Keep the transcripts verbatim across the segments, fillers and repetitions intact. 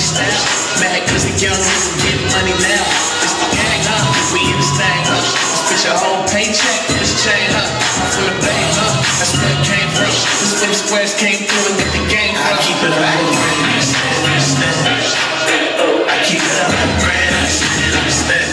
style. Mad cause the young niggas get money now. It's the gang up, we in this thing up. Spit your whole paycheck, this chain up. From the bang up, that's where it came from. This when the squares came through and get the gang from. I keep it up like brand, I keep it up like brand, I understand.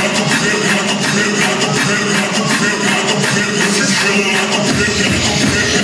Like a